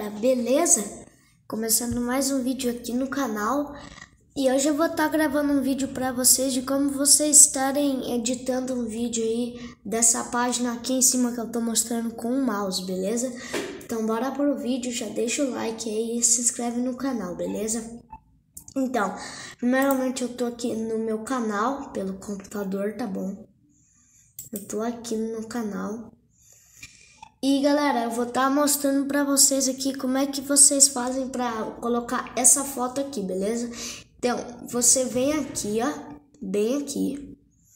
galera, beleza? Começando mais um vídeo aqui no canal. E hoje eu vou estar gravando um vídeo para vocês de como vocês estarem editando um vídeo aí dessa página aqui em cima que eu tô mostrando com o mouse, beleza? Então bora pro vídeo, já deixa o like aí e se inscreve no canal, beleza? Então, primeiramente eu tô aqui no meu canal, pelo computador, tá bom? Eu tô aqui no canal. E galera, eu vou estar mostrando pra vocês aqui como é que vocês fazem pra colocar essa foto aqui, beleza? Então, você vem aqui, ó, bem aqui,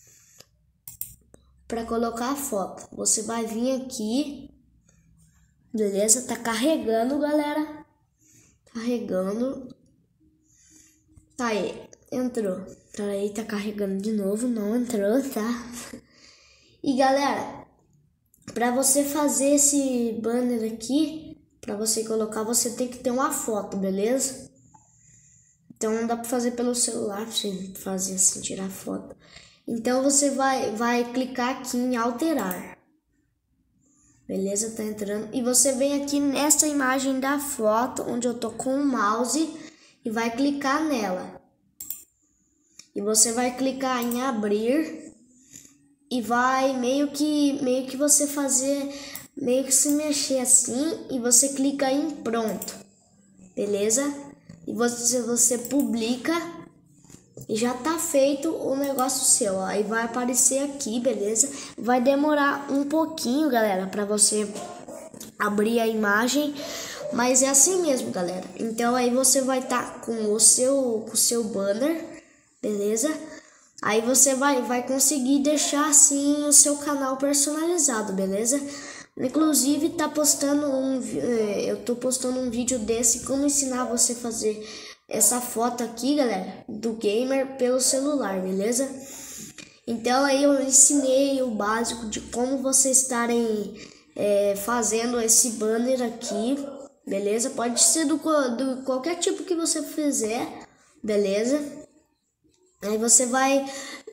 pra colocar a foto. Você vai vir aqui, beleza? Tá carregando, galera. Carregando. Tá aí, entrou. Peraí, tá carregando de novo, não entrou, tá? E galera, para você fazer esse banner aqui, para você colocar, você tem que ter uma foto, beleza? Então não dá para fazer pelo celular, pra você fazer assim, tirar foto. Então você vai clicar aqui em alterar. Beleza? Tá entrando. E você vem aqui nessa imagem da foto, onde eu tô com o mouse, e vai clicar nela. E você vai clicar em abrir. E vai meio que você fazer, meio que se mexer assim, e você clica em pronto, beleza? E você publica e já tá feito o negócio seu, ó. Aí vai aparecer aqui, beleza? Vai demorar um pouquinho, galera, para você abrir a imagem, mas é assim mesmo, galera. Então aí você vai estar com o seu banner, beleza? Aí você vai conseguir deixar assim o seu canal personalizado, beleza? Inclusive eu tô postando um vídeo desse, como ensinar você a fazer essa foto aqui, galera, do gamer pelo celular, beleza? Então aí eu ensinei o básico de como vocês estarem fazendo esse banner aqui, beleza? Pode ser do qualquer tipo que você fizer, beleza? Aí você vai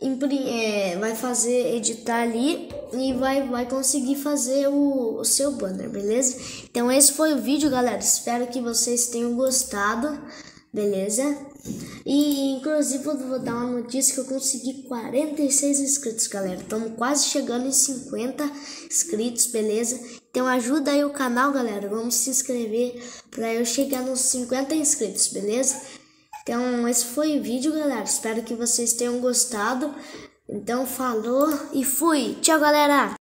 editar ali e vai conseguir fazer o seu banner, beleza? Então esse foi o vídeo, galera. Espero que vocês tenham gostado, beleza? E inclusive eu vou dar uma notícia que eu consegui 46 inscritos, galera. Estamos quase chegando em 50 inscritos, beleza? Então ajuda aí o canal, galera. Vamos se inscrever para eu chegar nos 50 inscritos, beleza? Então, esse foi o vídeo, galera. Espero que vocês tenham gostado. Então, falou e fui. Tchau, galera!